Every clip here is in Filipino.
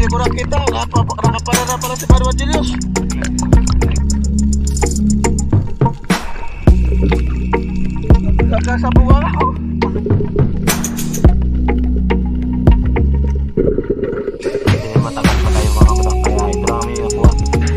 kurang kita. Nakapala na pala si Manuel Julius. Nagkasabungan ako. Matagal pa tayo mga kabano. Kaya ito lang kami nakuha.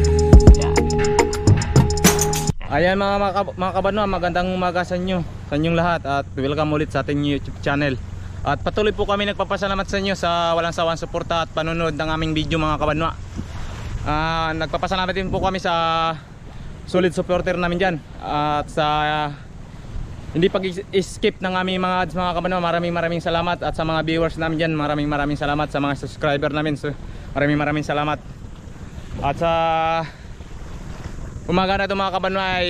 Ayan mga kabano, magandang umaga sa inyo, sa inyong lahat, at welcome ulit sa ating YouTube channel. At patuloy po kami nagpapasalamat sa inyo sa walang sawang suporta at panonood ng aming video mga kabano. Nagpapasalamat din po kami sa solid supporter namin dyan, at sa hindi pag-skip ng aming mga ads mga kabano. Maraming salamat, at sa mga viewers namin dyan, maraming salamat. Sa mga subscriber namin, so maraming salamat. At sa umaga na ito mga kabano ay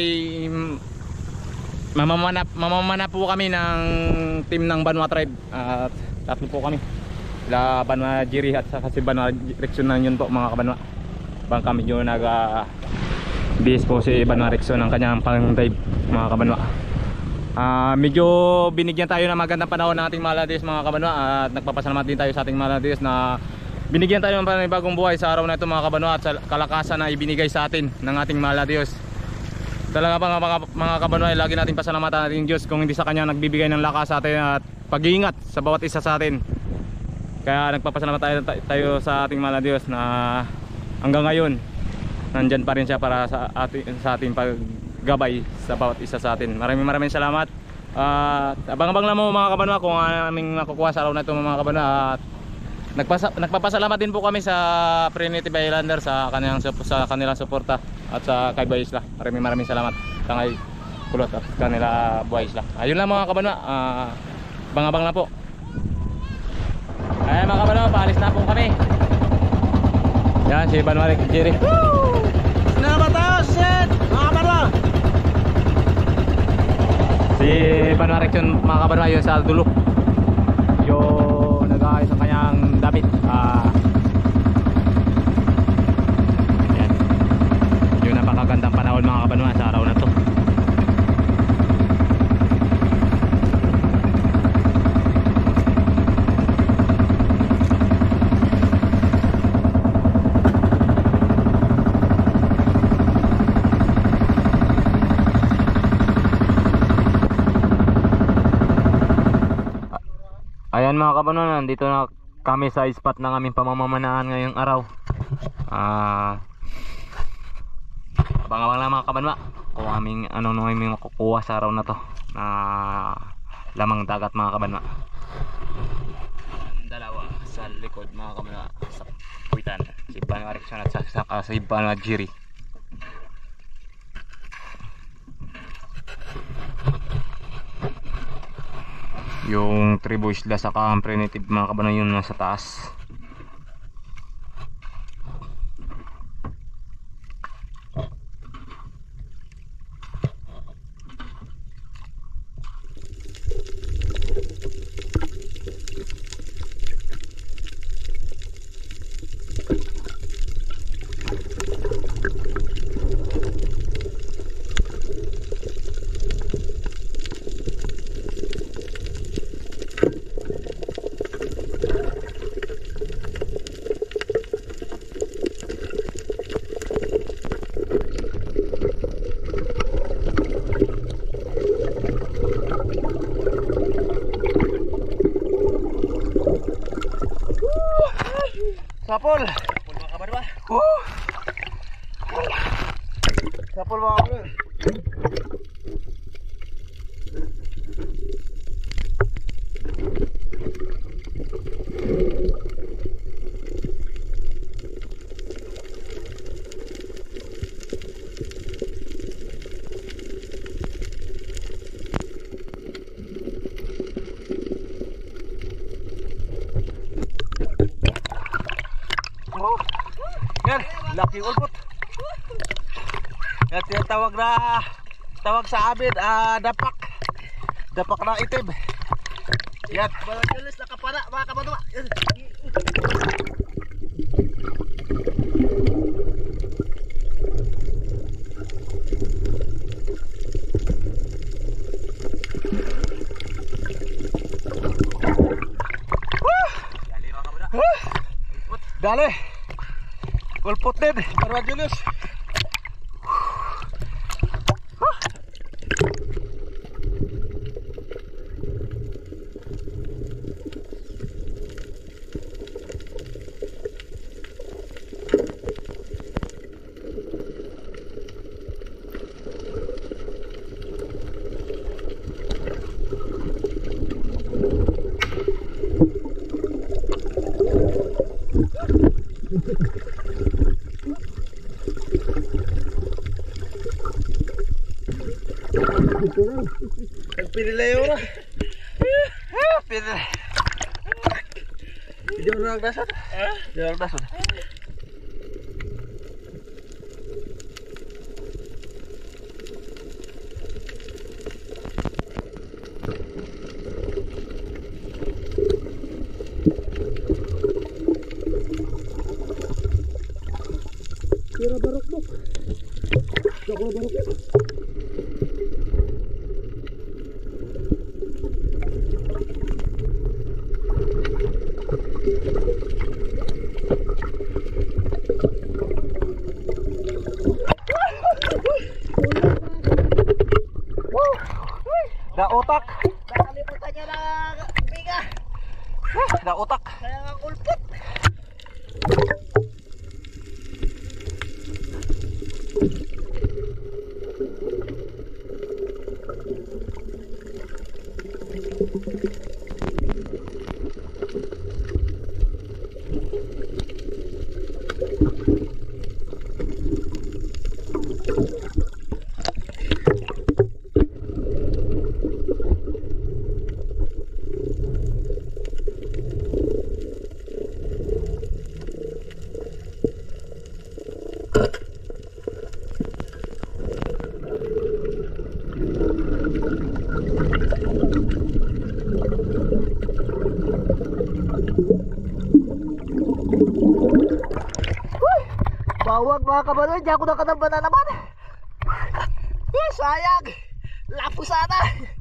mamamana po kami ng team ng Banwa Tribe. At tatlo po kami, sila Banwa Jiri at saka si Banwa Rexon na yun po mga kabanwa. Bangka medyo nag-bis po si Banwa Rexon ng kanyang pang-dive mga kabanwa. Medyo binigyan tayo ng magandang panahon ng ating Maladiyos mga kabanwa. At nagpapasalamat din tayo sa ating Maladiyos na binigyan tayo ng panibagong buhay sa araw na ito mga kabanwa, at sa kalakasan na ibinigay sa atin ng ating Maladiyos. Talaga pa mga kabanwa, lagi natin pasalamatan natin Diyos kung hindi sa Kanya nagbibigay ng lakas sa atin at pag-iingat sa bawat isa sa atin. Kaya nagpapasalamat tayo sa ating Maladiyos na hanggang ngayon nandyan pa rin siya para sa ating paggabay sa bawat isa sa atin. Maraming salamat. Abang-abang lang mo mga kabanwa kung aming nakukuha sa araw na ito mga kabanwa. At nagpapasalamat din po kami sa Primitive Islander sa kanilang suporta, at sa kay Buhay Isla. Maraming salamat sa kay Kulot at kanila Buhay Isla. Ayun lang mga kabanwa, bang-abang na po. Ay mga kabanwa, paalis na po kami. Yan si Banwa Jiri. Nabataas set mga kabanwa. Si Banwa Rexon mga kabanwa, yun sa dulo yung nag-aayos sa kanyang damit. Yan, yung napakagandang panahon mga kabanwa sa araw na to. Ayan mga kabanwa, nandito na kami sa spot ng aming pamamamanaan ngayong araw. Abang-abang lang mga kabanwa kung aming aming makukuha sa araw na to na lamang dagat mga kabanwa. Dalawa sa likod mga kabanwa sa puwitan, si Banwa Rexon at saka si Banwa Jiri. Yung Tribo Isla sa Primitive mga kabanwa yun nasa taas. Sapol mga kabanwa. Sapol mga kabanwa. Yan, lucky ulpot. Yan tawag sa amin, dapak. Dapak na itim. Yan. Mga Julius nakapara mga kabanwa. Dali. Kulpot din, Barwa Julius. Nagpinilayo na. Pinilay. Hindi mo nagdasan. Hindi mo nagdasan. Kira barok mo. Kira barok mo. Da otak. Nakalimutan niya na biga. Da otak. Kaya nga kulpot. Bawag mga kabanoy, di ako nakatamba na naman. Sayang, lapo sana.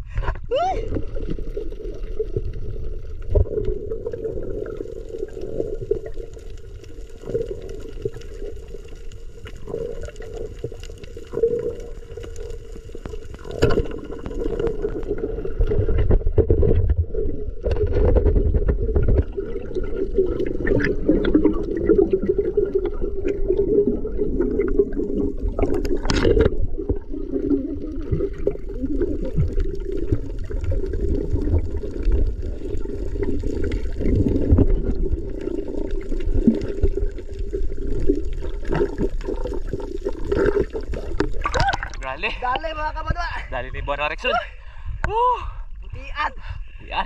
Dali mga kabadwa. Dali ni Bon Rexon. Putian. Yan.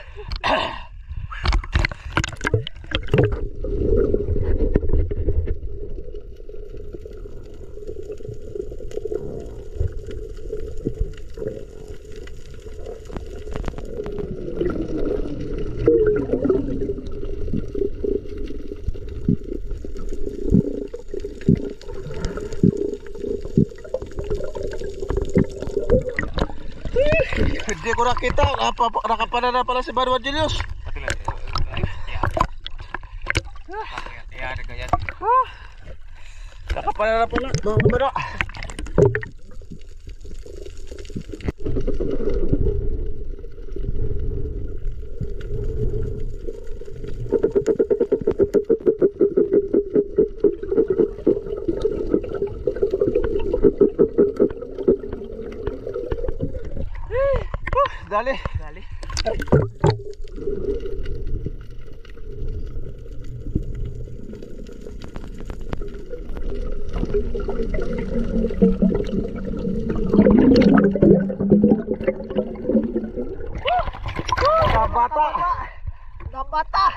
Hindi ko nakita. Nakapana na pala si Barwa Julius. Nakapana na pala mga kabaro. Dali. Dali. Bata. Nabata.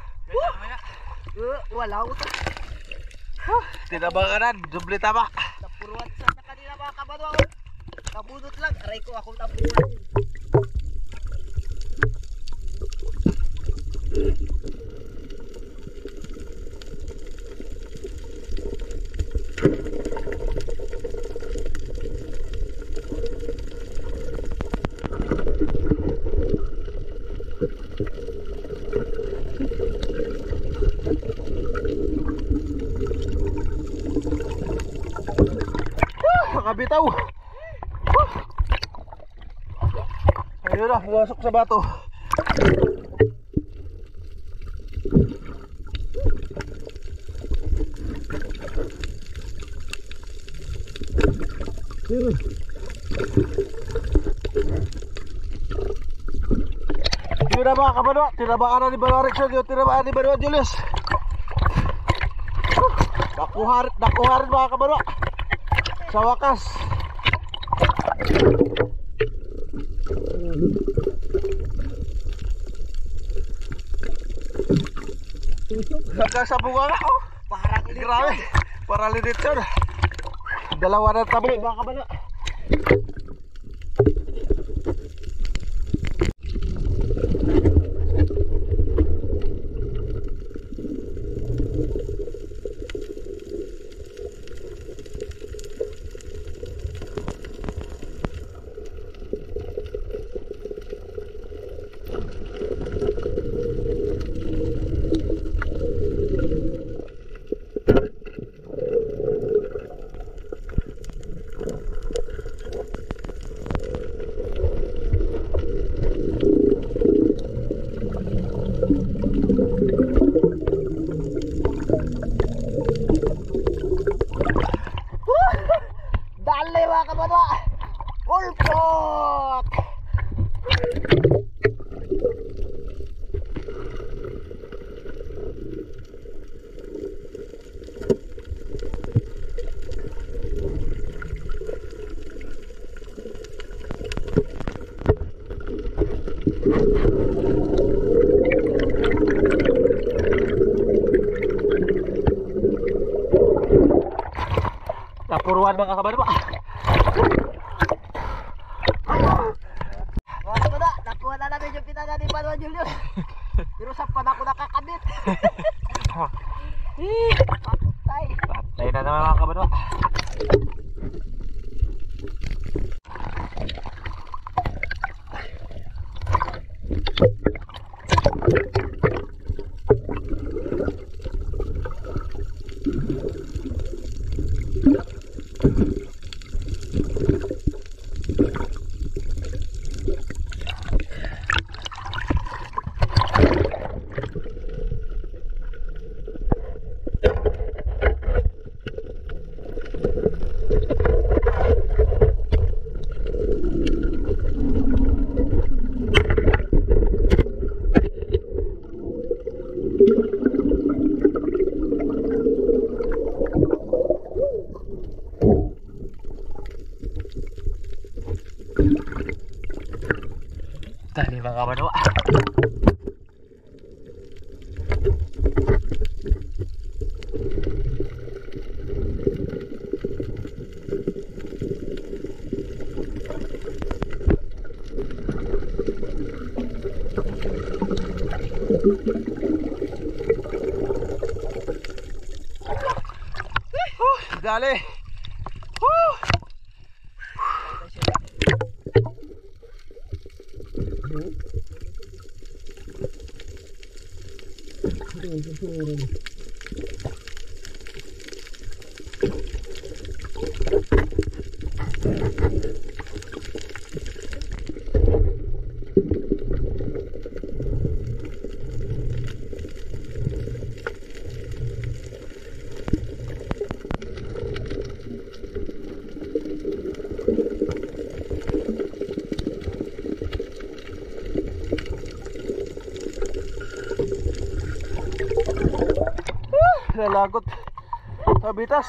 Wala ko. Tinabanganan. Dubli tabak. Napuruan sa kanila mga kabadwa. Kabunot lang. Aray ko ako napuruan. makabitaw. Ayun na, pumasok sa bato. Yun na mga kabanwa, tinabaan na ni Banwa Rickson, yung tinabaan ni Banwa Julius. Nakuharin mga kabanwa. Sa wakas. Nagkasabunga nga oh. Parang ilit Grabe. yun. Parang linit yun. Dalawa na tabi mga kabanwa. Dali mga kabanwa. Ulpot. Napuruan mga kabanwa. Mga kabanwa, nakuha na namin yung pinana ni Banwa Julius. Pero sa pan ako nakakabit. Patay. Patay na naman mga kabanwa. Dali mga kabanwa. Dali. Nalagot sa bitas.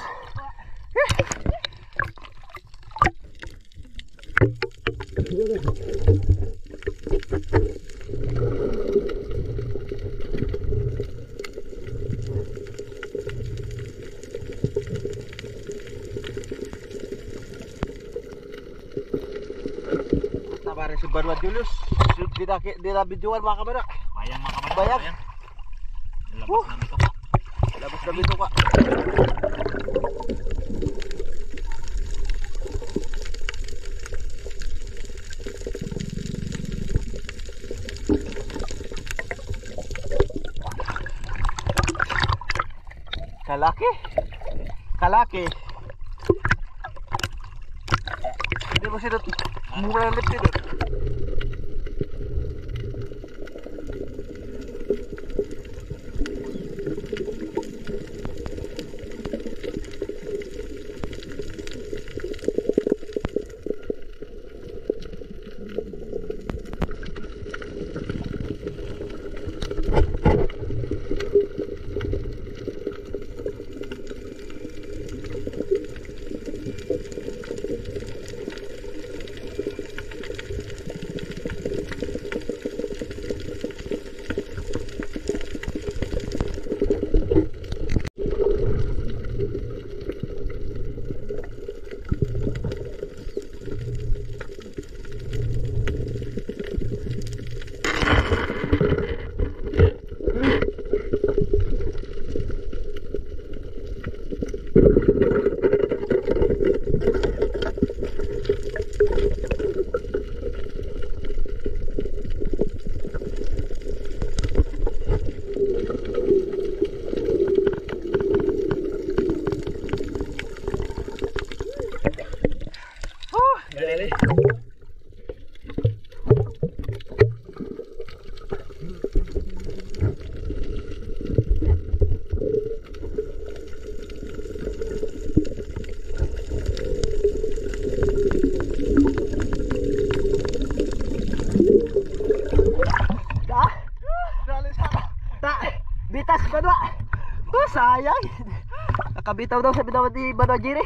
Tabarin si Banwa Julius. Di na videoan mga kamera. Bayang mga kabanwa. Bayang. Labas na dito po. Labas na dito ka. Kalaki. Kalaki. mo sinot. Mura ng lipid. Bitas Banwa. Oh, sayang. Nakabitaw daw sa binawan ni Banwa Jiri.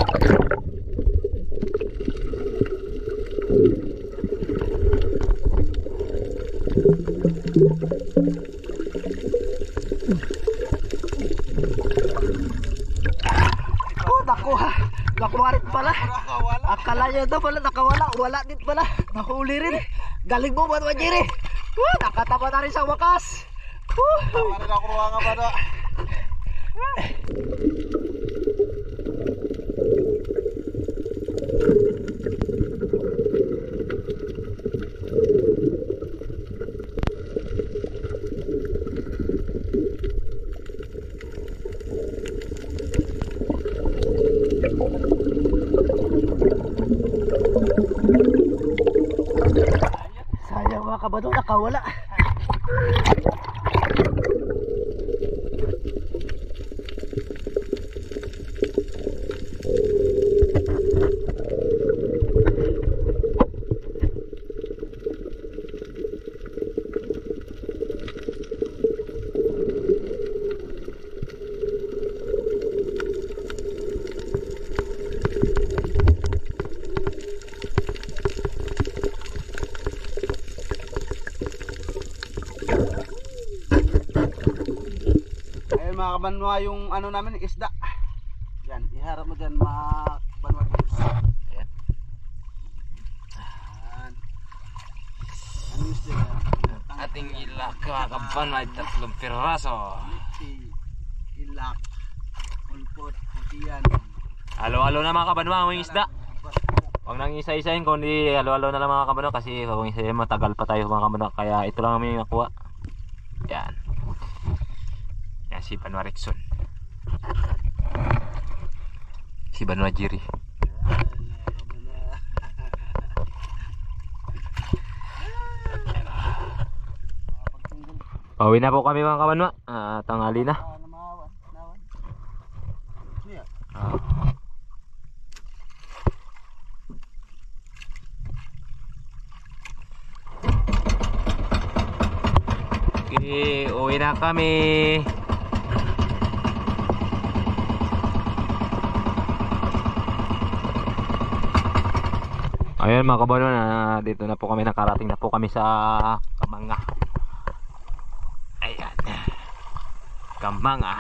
Oh, naku ha. Nakuwarit pala. Akala niya daw pala nakawala. Wala din pala. Nahuli rin. Galing mo Banwa Jiri. Nakatama na rin sa wakas. Tama rin ako ruwanga ba na? Sayang mga kabado, nakawala. Mga kabanwa yung ano namin, isda. Yan, iharap mo dyan mga kabanwa. Ayan. Ano yung isda yan? Ating ilak mga kabanwa ay 3 piraso. Ilak, pulpot, putiyan. Halo-halo na mga kabanwa ang isda. Huwag nang isa-isahin, kundi halo-halo na lang mga kabanwa kasi kung isa-isahin matagal pa tayo mga kabanwa. Kaya ito lang kami nakuha. Yan. Si Banwa Rickson, si Banwa Jiri. Pauwi na po kami mga kabanwa. Tanghali na. Okay, uwi na kami. Ayun mga kabanwa, dito na po kami, nakarating na po kami sa Kamanga. Ayan, Kamanga.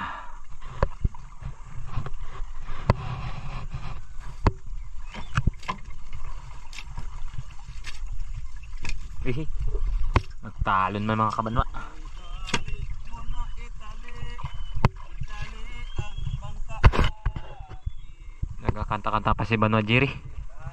Nagtalon man mga kabanwa. Nagkakanta-kanta pa si Banwa Jiri.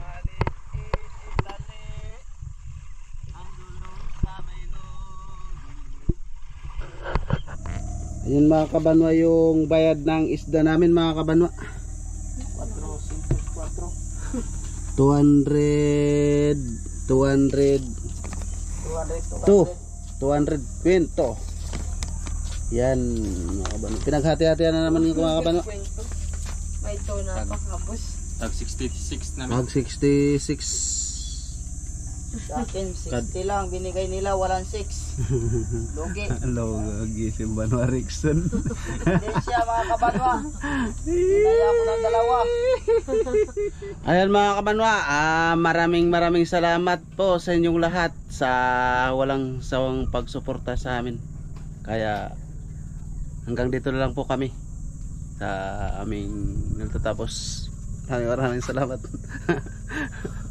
Ayun mga kabanwa yung bayad ng isda namin mga kabanwa. 4. 200 220. Yan mga kabano. Pinaghati-hatian na naman yung mga kabano. May tuna pa kapos. Tag 66 namin. Mag 66. Sa akin 60 lang binigay nila, walang 6. Lugi. Lagi si Banwa Rickson. Hindi siya mga kabanwa. Binaya ko ng 2. Ayan mga kabanwa, maraming salamat po sa inyong lahat sa walang sawang pagsuporta sa amin. Kaya hanggang dito na lang po kami sa aming nagtatapos. Maraming salamat.